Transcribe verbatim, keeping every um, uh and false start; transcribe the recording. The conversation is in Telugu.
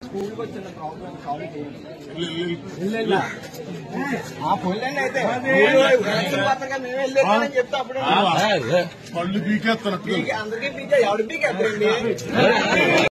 స్కూల్కి వచ్చిన ప్రాబ్లం సాల్వ్ చేయండి. ఆ పొల్లండి అయితే మేమే వెళ్ళేదని చెప్తే అప్పుడు పళ్ళు పీకేస్తారు అందరికీ పీకే ఎవరు పీకేస్తారండి.